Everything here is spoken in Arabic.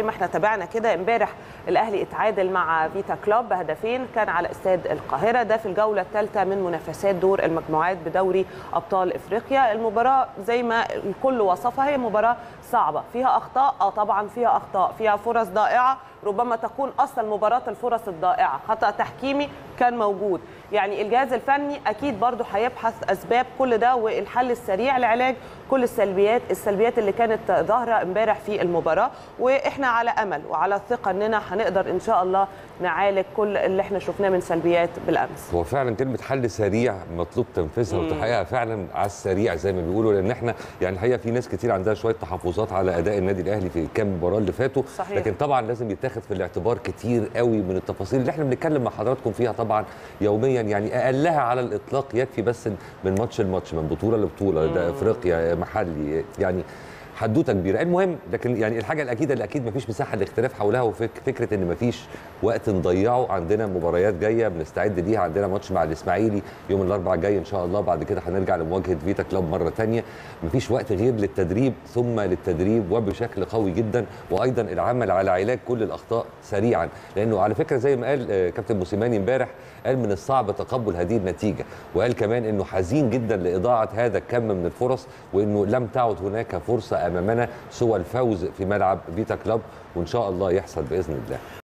زي ما احنا تابعنا كده امبارح الاهلي اتعادل مع فيتا كلوب بهدفين، كان على استاد القاهره، ده في الجوله الثالثه من منافسات دور المجموعات بدوري ابطال افريقيا. المباراه زي ما الكل وصفها هي مباراه صعبه، فيها اخطاء، طبعا فيها اخطاء، فيها فرص ضائعه، ربما تكون اصلا مباراه الفرص الضائعه خطا تحكيمي كان موجود. يعني الجهاز الفني اكيد برضو هيبحث اسباب كل ده والحل السريع لعلاج كل السلبيات اللي كانت ظاهره امبارح في المباراه، واحنا على امل وعلى ثقه اننا هنقدر ان شاء الله نعالج كل اللي احنا شفناه من سلبيات بالامس. هو فعلا كلمه حل سريع مطلوب تنفيذها وتحقيقها فعلا على السريع زي ما بيقولوا، لان احنا يعني الحقيقه في ناس كتير عندها شويه تحفظات على اداء النادي الاهلي في كام مباراه اللي فاتوا. صحيح. لكن طبعا لازم يتاخد في الاعتبار كتير قوي من التفاصيل اللي احنا بنتكلم مع حضراتكم فيها طبعا يوميا، يعني اقلها على الاطلاق يكفي بس من ماتش لماتش، من بطوله لبطوله، ده افريقيا محلي، يعني حدوته كبيره. المهم لكن يعني الحاجه الاكيده اللي اكيد مفيش مساحه للاختلاف حولها وفكره ان مفيش وقت نضيعه. عندنا مباريات جايه بنستعد ليها، عندنا ماتش مع الاسماعيلي يوم الاربعاء الجاي ان شاء الله، بعد كده هنرجع لمواجهه فيتا كلوب مره ثانيه. مفيش وقت غير للتدريب ثم للتدريب وبشكل قوي جدا، وايضا العمل على علاج كل الاخطاء سريعا، لانه على فكره زي ما قال كابتن موسيماني امبارح، قال من الصعب تقبل هذه النتيجه، وقال كمان انه حزين جدا لاضاعه هذا الكم من الفرص، وانه لم تعد هناك فرصه امامنا سوى الفوز في ملعب فيتا كلوب، وان شاء الله يحصل باذن الله.